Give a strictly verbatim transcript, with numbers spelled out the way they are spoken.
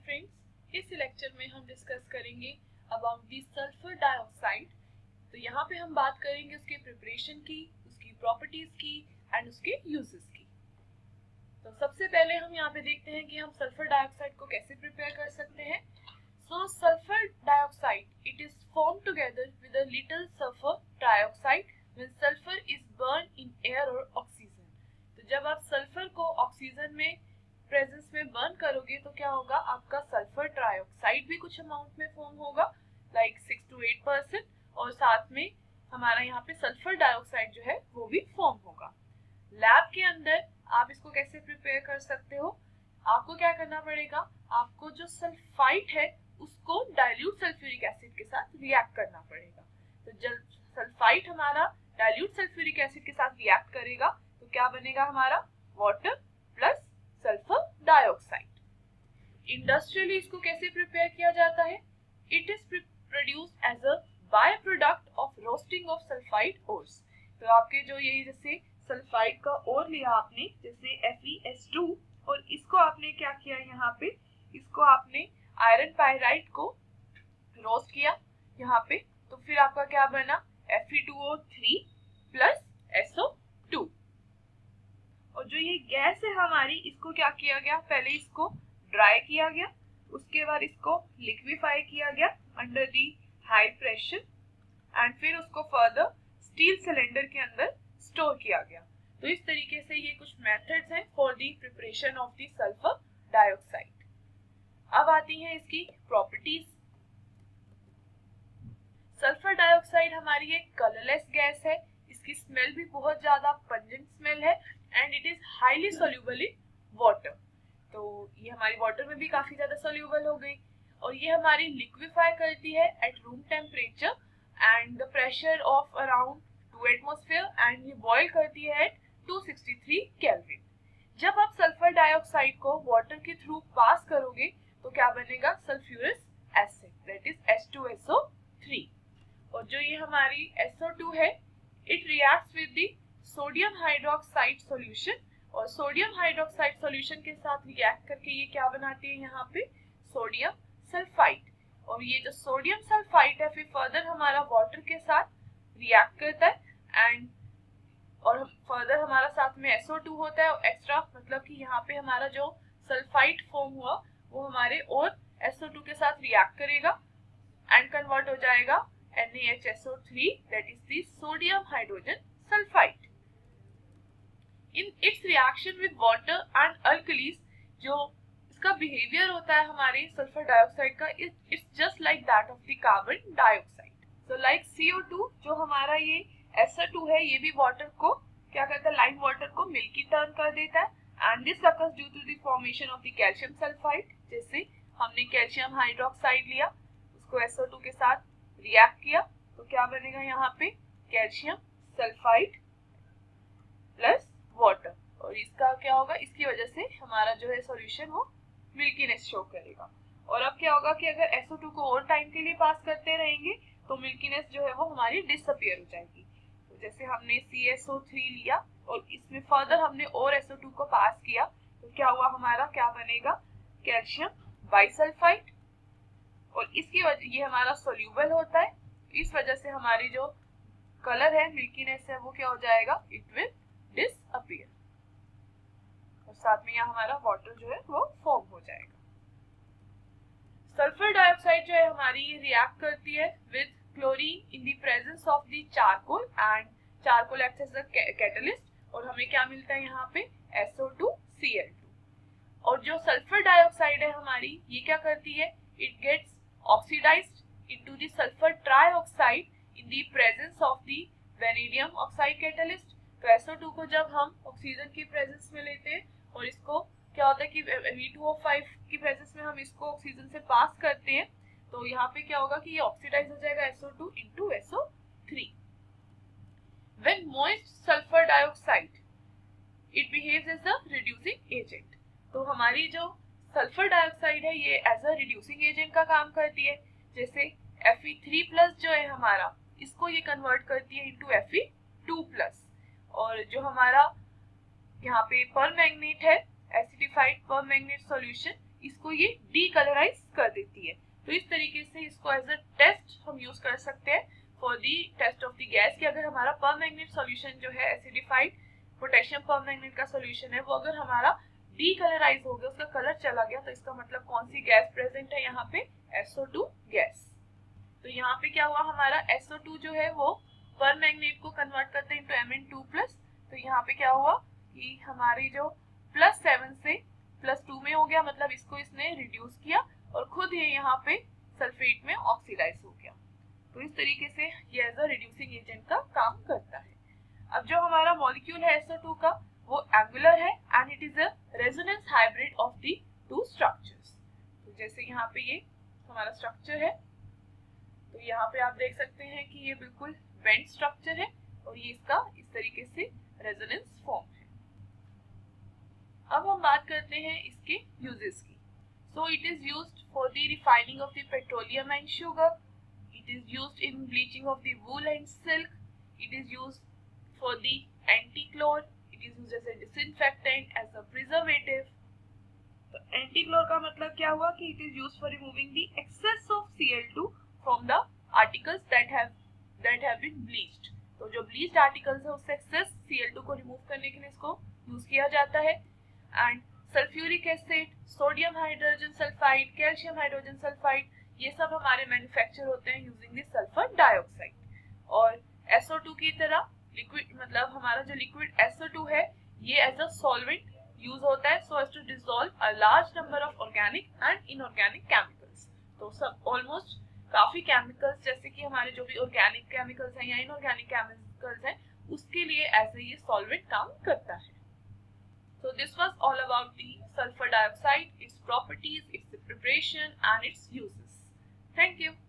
Friends, इस lecture में हम डिस्कस करेंगे अबाउट दी सल्फर डाइऑक्साइड। तो यहाँ पे हम बात करेंगे उसके प्रिपरेशन की, उसकी प्रॉपर्टीज की एंड उसके यूजेस की। तो सबसे पहले हम यहाँ पे देखते हैं कि हम सल्फर डाइऑक्साइड को कैसे प्रिपेयर कर सकते हैं। So sulphur dioxide it is form together with a little sulphur trioxide when sulphur is burn in air और ऑक्सीजन। तो जब आप सल्फर को ऑक्सीजन में प्रेजेंस में बर्न करोगे तो क्या होगा, आपका सल्फर ट्राइऑक्साइड भी कुछ अमाउंट में फॉर्म होगा, like six to eight percent, और साथ में हमारा यहाँ पे सल्फर डाइऑक्साइड जो है वो भी फॉर्म होगा। लैब के अंदर आप इसको कैसे प्रिपेयर कर सकते हो, आपको क्या करना पड़ेगा, आपको जो सल्फाइड है उसको डाइल्यूट सल्फ्यूरिक एसिड के साथ रिएक्ट करना पड़ेगा। तो जब सल्फाइड हमारा डाइल्यूट सल्फ्यूरिक एसिड के साथ रिएक्ट करेगा तो क्या बनेगा, हमारा water plus sulphur dioxide. Industrially इसको कैसे प्रिपेयर किया जाता है, it is produced as a by product of roasting of sulphide ores. तो आपके जो ये जैसे सल्फाइड का ओर लिया आपने, जैसे एफ ई एस टू, और इसको आपने क्या किया, यहाँ पे इसको आपने आयरन पाइराइड को रोस्ट किया यहाँ पे, तो फिर आपका क्या बना, F E two O three plus S O two. और जो ये गैस है हमारी, इसको क्या किया गया, पहले इसको ड्राई किया गया, उसके बाद इसको लिक्विफाई किया गया under the high pressure, and फिर उसको फर्दर स्टील सिलेंडर के अंदर स्टोर किया गया। तो इस तरीके से ये कुछ मेथड्स हैं for the preparation of the sulphur dioxide. अब आती हैं इसकी प्रॉपर्टीज। सल्फर डाइऑक्साइड हमारी एक कलरलेस गैस है, इसकी स्मेल भी बहुत ज्यादा पंजेंट स्मेल है, and it is highly soluble in water. तो ये हमारी वाटर में भी काफी ज्यादा सोल्यूबल हो गई, और ये हमारी लिक्विफाई करती है at room temperature and the pressure of around two atmosphere, and ये बॉयल करती है at two sixty three kelvin. जब आप सल्फर डाइऑक्साइड को वाटर के थ्रू पास करोगे तो क्या बनेगा, sulphurous acid, that is H two S O three. और जो ये हमारी एस ओ टू है, it reacts with the sodium hydroxide solution, और सोडियम हाइड्रोक्साइड सॉल्यूशन के साथ रिएक्ट करके ये क्या बनाती है, यहाँ पे सोडियम सल्फाइड। और ये जो सोडियम सल्फाइड है फिर फर्दर हमारा वाटर के साथ रिएक्ट करता है, एंड और फर्दर हमारा साथ में एस ओ टू होता है एक्स्ट्रा, मतलब कि यहाँ पे हमारा जो सल्फाइड फॉर्म हुआ वो हमारे और एस ओ टू के साथ रिएक्ट करेगा एंड कन्वर्ट हो जाएगा N A H S O three, that is the sodium hydrogen sulphide. In its reaction with water and alkalis, जो इसका बिहेवियर होता है हमारे सल्फर डाइऑक्साइड का, it's just like that of the carbon dioxide. So like C O two, जो हमारा ये S O two है, ये भी वाटर को क्या करता है, लाइम वाटर को मिल्की टर्न कर देता है, and this occurs due to the formation of the calcium sulphide. जैसे हमने कैल्शियम हाइड्रोक्साइड लिया, उसको एस ओ टू के साथ रिएक्ट किया, तो क्या बनेगा यहाँ पे, कैल्शियम सल्फाइड प्लस वाटर, और इसका क्या होगा, इसकी वजह से हमारा जो है सॉल्यूशन वो मिल्कीनेस शो करेगा। और अब क्या होगा कि अगर एस ओ टू को और टाइम के लिए पास करते रहेंगे तो मिल्कीनेस जो है वो हमारी डिसअपियर हो जाएगी। तो जैसे हमने सी एस ओ थ्री लिया और इसमें फर्दर हमने और एस ओ टू को पास किया, तो क्या हुआ, हमारा क्या बनेगा, कैल्शियम बाइसल्फाइड, और इसकी वजह ये हमारा सोल्यूबल होता है, इस वजह से हमारी जो कलर है, मिल्कीनेस है, वो क्या हो जाएगा, इट विल डिसअपियर, और साथ में यहाँ हमारा वाटर जो है वो फॉर्म हो जाएगा। सल्फर डाइऑक्साइड जो है हमारी ये रिएक्ट करती है with chlorine in the presence of the charcoal, and charcoal acts as a catalyst, और हमें क्या मिलता है यहाँ पे, S O two C L two. और जो सल्फर डाइऑक्साइड है हमारी, ये क्या करती है, it gets oxidised into the sulphur trioxide in the presence of the vanadium oxide catalyst. तो एस ओ टू को जब हम ऑक्सीजन की प्रेजेंस में लेते हैं, और इसको क्या होता है कि वी टू ओ फाइव की प्रेजेंस में हम इसको ऑक्सीजन से पास करते हैं, तो यहाँ पे क्या होगा कि ये ऑक्सीडाइज हो जाएगा S O two into S O three. When moist sulphur dioxide it behaves as a reducing agent. तो हमारी जो सल्फर डाइऑक्साइड है ये एज अ रिड्यूसिंग एजेंट का काम करती है। जैसे एफ ई थ्री प्लस जो है हमारा, इसको ये कन्वर्ट करती है into F E two plus, और जो हमारा यहाँ पे परमैंगनेट है, एसिडिफाइड परमैंगनेट सॉल्यूशन, इसको ये डीकलराइज कर देती है। तो इस तरीके से इसको एज अ टेस्ट हम यूज कर सकते हैं for the test of the gas कि अगर हमारा परमैंगनेट सॉल्यूशन जो है एसिडिफाइड पोटेशियम परमैंगनेट का सॉल्यूशन है वो अगर हमारा डीकलराइज हो गया, उसका कलर चला गया, तो इसका मतलब कौन सी गैस प्रेजेंट है यहाँ पे, एस ओ टू गैस। तो यहाँ पे क्या हुआ, हमारा एस ओ टू जो है वो परमैंगनेट को कन्वर्ट करते हैं into M N two plus. तो यहाँ पे क्या हुआ कि हमारी जो प्लस सेवन से प्लस टू में हो गया, मतलब इसको इसने रिड्यूस किया और खुद ये यहाँ पे सल्फेट में ऑक्सीडाइज हो गया। तो इस तरीके से ये एज अ रिड्यूसिंग एजेंट का काम करता है। अब जो हमारा मॉलिक्यूल है एस ओ टू का वो एंगुलर है and it is a resonance hybrid of the two structures. तो जैसे यहाँ पे ये हमारा स्ट्रक्चर है, तो यहाँ पे आप देख सकते हैं कि ये बिल्कुल बेंड स्ट्रक्चर है और ये इसका इस तरीके से रेजोनेंस फॉर्म है। अब हम बात करते हैं इसके यूजेस की। So it is used for the refining of the petroleum and sugar, it is used in bleaching of the wool and silk, it is used for the anti-clore, it is used as a disinfectant, as a preservative. तो anti-clore का मतलब क्या हुआ कि it is used for removing the excess of C L two from the articles that have that have been bleached. तो जो bleached articles है उससे excess C L two को remove करने के लिए इसको use किया जाता है। And sulfuric acid, sodium hydrogen sulfide, calcium hydrogen sulfide, ये सब हमारे manufacture होते हैं using the sulfur dioxide। और S O टू की तरह लिक्विड मतलब हमारा जो लिक्विड एस ओ टू है ये एज अ सॉल्वेंट यूज होता है so as to dissolve a large number of organic and inorganic chemicals. तो सब ऑलमोस्ट काफी केमिकल्स जैसे कि हमारे जो भी ऑर्गेनिक केमिकल्स हैं या इनऑर्गेनिक केमिकल्स हैं उसके लिए एज ए ये सॉल्वेंट काम करता है। So this was all about the sulphur dioxide, its properties, its preparation and its uses. Thank you.